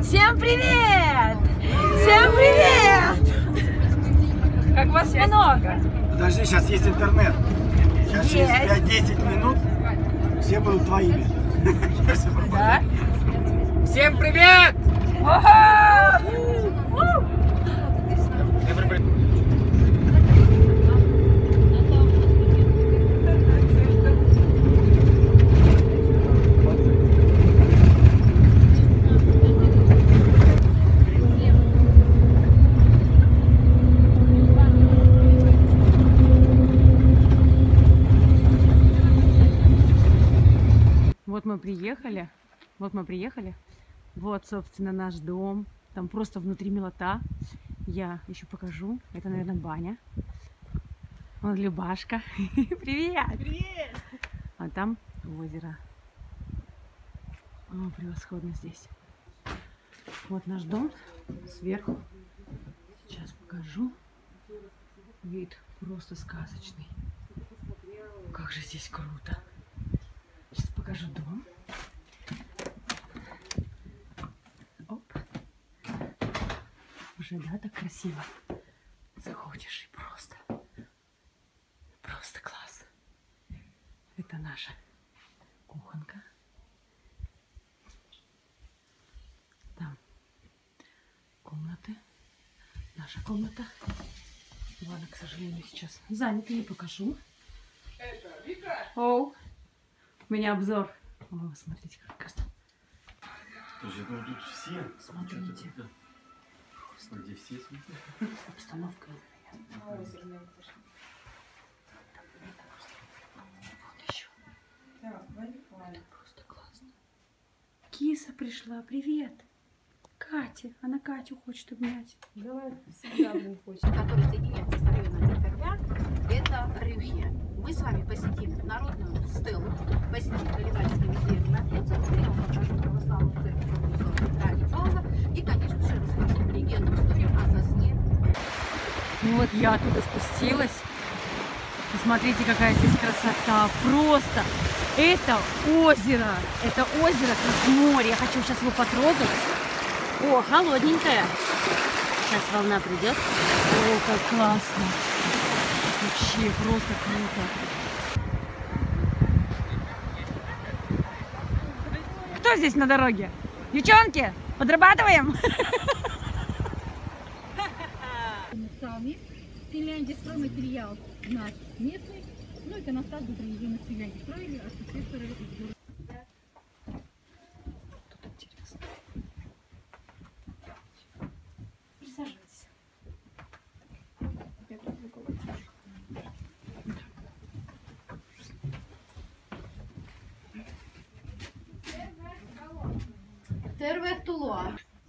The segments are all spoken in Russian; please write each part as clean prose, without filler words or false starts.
Всем привет! Всем привет! Как вас много! Подожди, сейчас есть интернет. Сейчас через 5-10 минут все будут твоими. Да? Всем привет! Вот мы приехали. Вот, собственно, наш дом. Там просто внутри милота. Я еще покажу. Это, наверное, баня. Вон Любашка. Привет! Привет! А там озеро. О, превосходно здесь. Вот наш дом сверху. Сейчас покажу. Вид просто сказочный. Как же здесь круто. Сейчас покажу дом. Оп. Уже, да, так красиво. Заходишь и просто класс. Это наша кухонка. Там комнаты. Наша комната. Ладно, к сожалению, сейчас занята, не покажу. Это Вика? Оу. У меня обзор. О, смотрите, как красиво. Слушай, ну тут все. Смотрите. Где все смотрят? Обстановка. Вот еще. Просто классно. Киса пришла. Привет. Катя. Она Катю хочет обнять. Давай, всегда мне хочется. Который соединяется с районом Декабря, это Рюхе. Мы с вами посетим народную стелу, посетим Галивальский музей Римлян, я вам покажу православную церковь Петра Павла и, конечно же, расскажу легенду, историю о сосне. Ну вот я туда спустилась. Посмотрите, какая здесь красота. Просто это озеро. Это озеро как море. Я хочу сейчас его потрогать. О, холодненькая. Сейчас волна придет. О, как классно. Вообще просто круто. Кто здесь на дороге? Девчонки, подрабатываем? Сами. В Финляндии стройматериал наш местный. Ну, иконостас был привезен из Финляндии. Строили архитекторы из города. Тут интересно. Присаживайтесь. Тервехтулуа.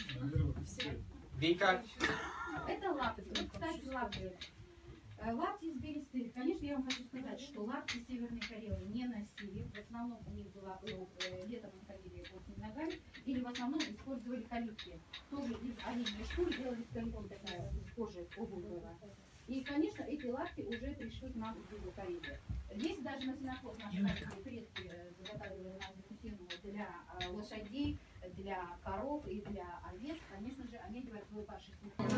Вика? Это Латвия. Кстати, Латвия. Латвия из Бересты. Конечно, я вам хочу сказать, что Латвия и Северной Карелы не носили. В основном у них было летом они ходили босыми ногами. Или в основном использовали калитки. Тоже из оленьей шкуры делали калитку такая, из кожи обувь была. И, конечно, эти лапти уже пришли к нам в Южную Карелию. Здесь даже на сенокос наши предки заготавливали на зиму для лошадей, для коров и для овец. Конечно же, они одевают свой паши.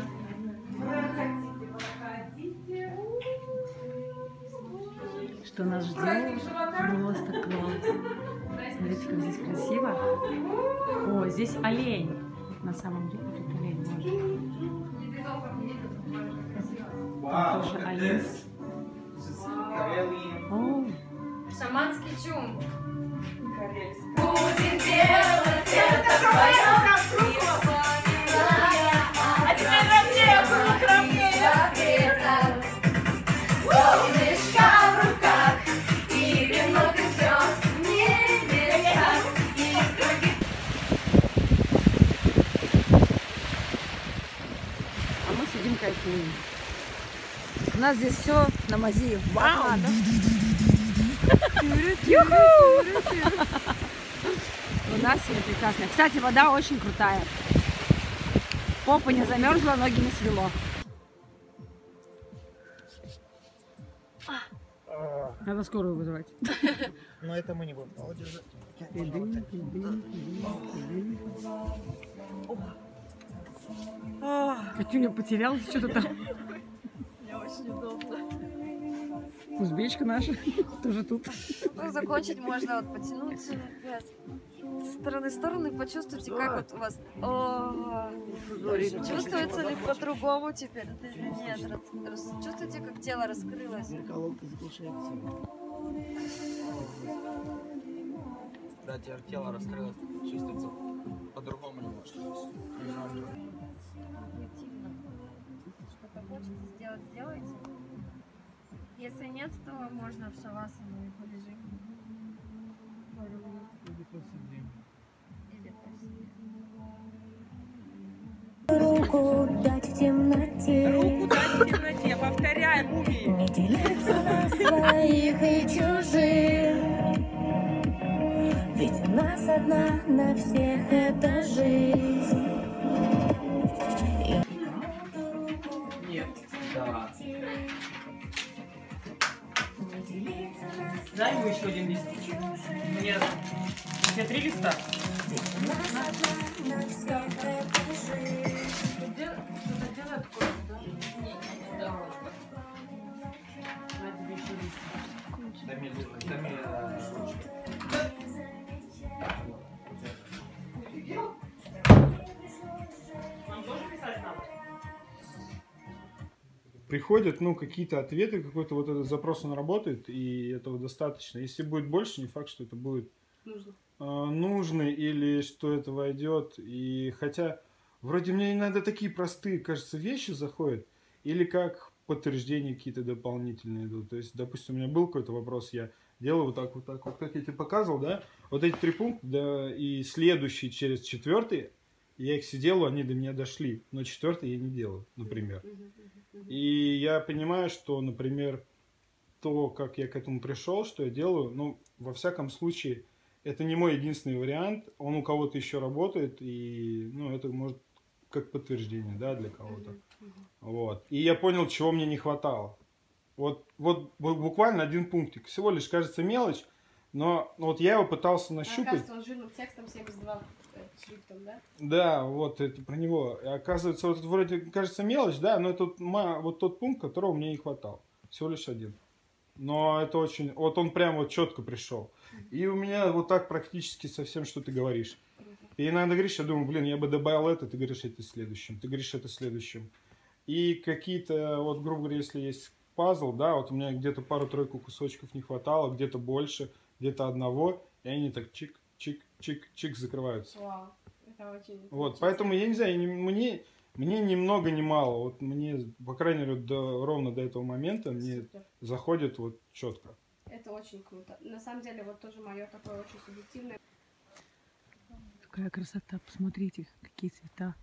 Что нас ждет? Просто класс. Смотрите, как здесь красиво. О, здесь олень. На самом деле тут олень может. Вау, Тоже олень. О, Шаманский чум. Будем делать это вдвоем. А теперь ровнее, солнышко в руках и вино без слез в небесах и других. А мы сидим кайфуем. У нас здесь все на мази. Вау! У нас все прекрасно. Кстати, вода очень крутая. Попа не замерзла, ноги не свело. Надо скорую вызывать. Но это мы не будем. Молодец. Катюня потерялась что-то там. Мне очень удобно. Узбечка наша тоже тут. Ну, закончить можно вот потянуться опять. Со стороны в сторону и почувствуйте, как вот у вас... О, чувствуется ли по-другому теперь? Нет, чувствуете, как тело раскрылось? Да, тело раскрылось, чувствуется по-другому немножко. Интуитивно. Что-то хочется сделать, сделайте. Если нет, то можно в шавасану и полежим. Или посидим. Руку дать в темноте. Руку дать в темноте, повторяй, Буби. Не делиться на своих и чужих. Ведь у нас одна на всех эта жизнь. Нет, да. Дай ему еще один лист. Нет. У тебя 3 листа? Приходят, ну, какие-то ответы, какой-то вот этот запрос, он работает, и этого достаточно. Если будет больше, не факт, что это будет нужный или что это войдет. И хотя вроде мне иногда такие простые, кажется, вещи заходят, или как подтверждения какие-то дополнительные идут. То есть, допустим, у меня был какой-то вопрос, я делаю вот так, вот как я тебе показывал, да, вот эти 3 пункта, да, и следующий через 4-й, я их все делаю, они до меня дошли, но 4-й я не делаю, например. И я понимаю, что, например, то, как я к этому пришел, что я делаю, ну, во всяком случае, это не мой единственный вариант, он у кого-то еще работает, и, ну, это может как подтверждение, да, для кого-то. Вот. И я понял, чего мне не хватало. Вот буквально один пунктик, всего лишь, кажется, мелочь, но вот я его пытался нащупать. Оказывается, он жирным текстом 72 шрифтом, да? Да, вот это про него. И оказывается, вот это вроде кажется мелочь, да, но это вот тот пункт, которого мне не хватало. Всего лишь один. Но это очень... Вот он прям вот четко пришел. И у меня вот так практически со всем, что ты говоришь. И иногда говоришь, я думаю, блин, я бы добавил это, ты говоришь, это следующим. Ты говоришь, это следующим. И какие-то, вот, грубо говоря, если есть пазл, да, вот у меня где-то пару-тройку кусочков не хватало, где-то больше, где-то одного, и они так чик-чик-чик-чик закрываются. Вау, это очень... Вот, поэтому, я не знаю, мне ни много, ни мало. Вот мне, по крайней мере, ровно до этого момента мне Супер. заходит вот четко. Это очень круто. На самом деле, вот тоже мое такое очень субъективное. Какая красота, посмотрите, какие цвета.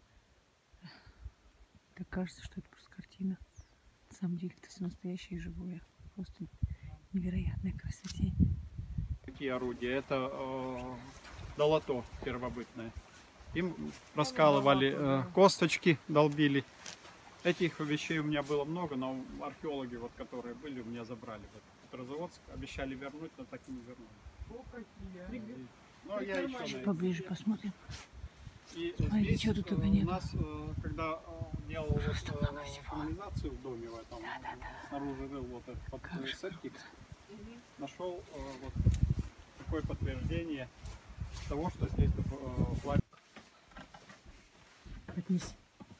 Так кажется, что это просто картина. На самом деле это все настоящее и живое. Просто невероятное красотень. Какие орудия? Это долото первобытное. Им раскалывали косточки, долбили. Этих вещей у меня было много, но археологи, вот, которые были, у меня забрали. Вот, Петрозаводск обещали вернуть, но так и не вернули. Ну, я еще поближе посмотрим. И Смотрите, здесь что тут только у нет. нас, когда делал вот, канализацию в доме в этом, снаружи рыл вот этот септик, нашел вот такое подтверждение того, что здесь плавили. Отнеси.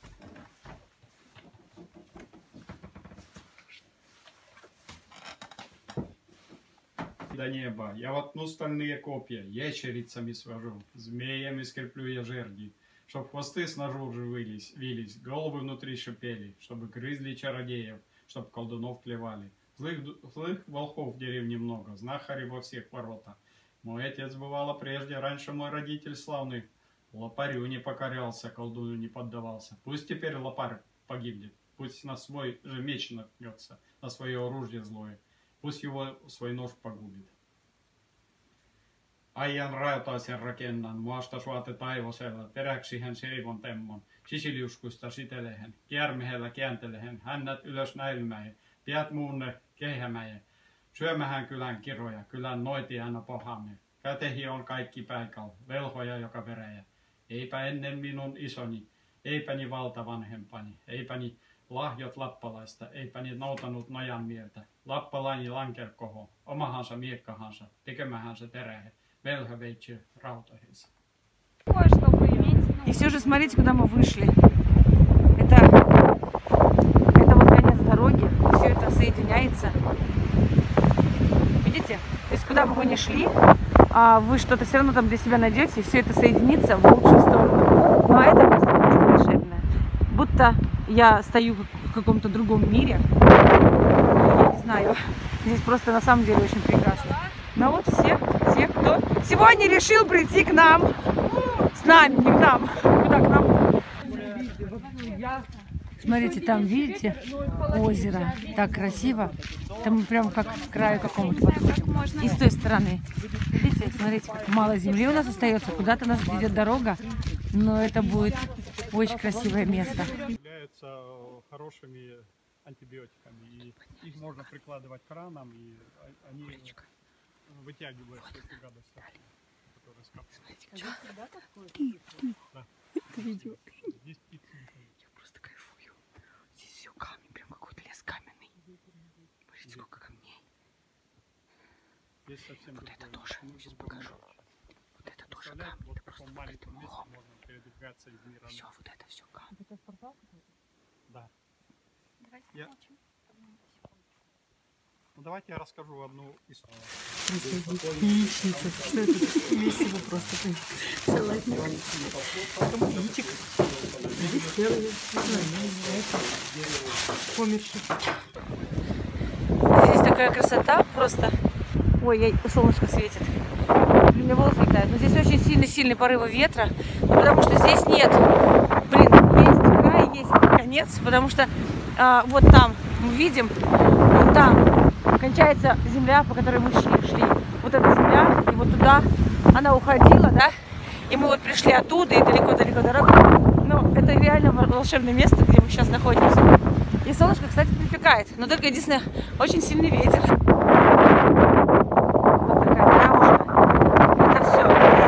До неба. Я воткну стальные копья, ящерицами свяжу, змеями скреплю я жерди, чтоб хвосты снаружи вились, головы внутри шипели, чтобы грызли чародеев, чтоб колдунов клевали. Злых волхов в деревне много, знахари во всех воротах. Мой отец бывало прежде, раньше мой родитель славный, лопарю не покорялся, колдуну не поддавался. Пусть теперь лопарь погибнет, пусть на свой же меч наткнется, на свое оружие злое. Pust его свой нож погубит. Ajan rautaisen rakennan, maasta suate taivosella, peräksihän seivon temmon, sisiliuskuista sitelehen, kiermehellä kääntelehen, hännät ylös näilmäihin, piät muunne keihämäjä, syömähän kylän kiroja, kylän noitia aina pahamme, Kätehi on kaikki paikalla, velhoja joka verejä. Eipä ennen minun isoni, eipäni valtavanhempani, eipäni lahjot lappalaista, eipäni noutanut nojan mieltä. Lappalaini lankerkoho, omahansa miekkahansa, tekemähansa terähe, velhö veitsi rautoihinsa. И все же смотрите, куда мы вышли. Это вот конец дороги, все это соединяется. Видите? То есть куда бы вы ни шли, вы что-то все равно там для себя найдете, и все это соединится в лучшую сторону. Ну а это место просто волшебное. Будто я стою в каком-то другом мире. Я не знаю, здесь просто на самом деле очень прекрасно. Но вот все, кто сегодня решил прийти к нам, с нами, не к нам, куда к нам? Смотрите, там, видите, озеро, так красиво. Там мы прям как к краю какому-то подходим. И с той стороны, видите, смотрите, как мало земли у нас остается, куда-то нас ведет дорога, но это будет очень красивое место. Являются хорошими антибиотиками, и их можно прикладывать к ранам, и они вытягивают эту гадость, которая скапливается. Да. Это видео. Здесь птицы. Я просто кайфую. Здесь все камни, прям какой-то лес каменный. Смотрите, сколько камней. Вот это тоже, сейчас покажу. Вот это тоже камни, это просто какой-то мох. Все, вот это все камни. Да. Ну давайте я расскажу одну историю. Яичница. Что это? Весело просто. Салатник. Потом яичек. Здесь целые. Померши. Здесь такая красота просто. Ой, солнышко светит. У меня волосы летают. Но здесь очень сильный порывы ветра. Потому что здесь нет. Блин, есть край, есть конец. Потому что вот там мы видим, вот там кончается земля, по которой мы шли. Вот эта земля, и вот туда она уходила, да? И мы вот пришли оттуда, и далеко-далеко дорога. Но это реально волшебное место, где мы сейчас находимся. И солнышко, кстати, припекает. Но только единственное, очень сильный ветер. Вот такая камушка. Это все.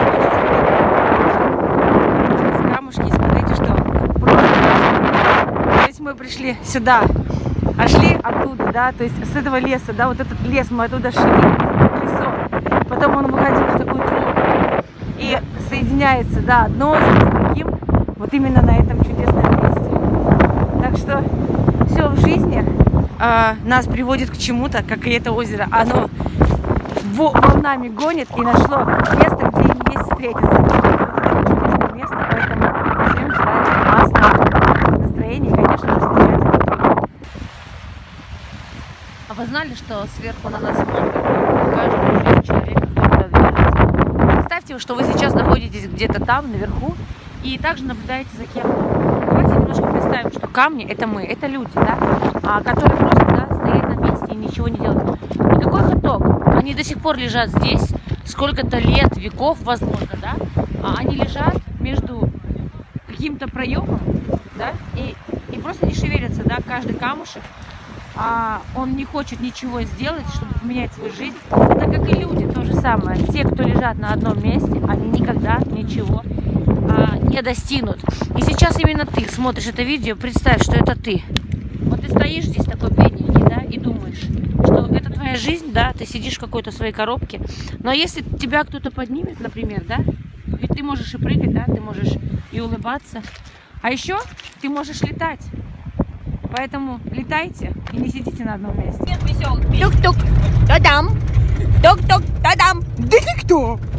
Сейчас камушки, смотрите, что просто. То есть мы пришли сюда. А шли оттуда, да, то есть с этого леса, да, вот этот лес мы оттуда шли, лесок. Потом он выходил в такую тропу и соединяется, да, одно озеро с другим, вот именно на этом чудесном месте. Так что все в жизни нас приводит к чему-то, как и это озеро. Оно волнами гонит и нашло место, где им есть встретиться. Вот это чудесное место, поэтому всем желаю классного настроения и, конечно, встречать. А вы знали, что сверху на нас смотрит каждый жизнь человека, который движется? Представьте, что вы сейчас находитесь где-то там, наверху, и также наблюдаете за кем-то. Давайте немножко представим, что камни — это мы, это люди, да, которые просто, да, стоят на месте и ничего не делают. И какой их итог? Они до сих пор лежат здесь, сколько-то лет, веков, возможно, да, они лежат между каким-то проемом, да, и просто не шевелятся, да, каждый камушек. Он не хочет ничего сделать, чтобы поменять свою жизнь. Это как и люди, то же самое. Те, кто лежат на одном месте, они никогда ничего не достигнут. И сейчас именно ты смотришь это видео, представь, что это ты. Вот ты стоишь здесь такой бедненький, да, и думаешь, что это твоя жизнь, да, ты сидишь в какой-то своей коробке. Но если тебя кто-то поднимет, например, да, ведь ты можешь и прыгать, да, ты можешь и улыбаться. А еще ты можешь летать. Поэтому летайте и не сидите на одном месте. Тук-тук, та-дам! Тук-тук, та-дам! Да ты кто?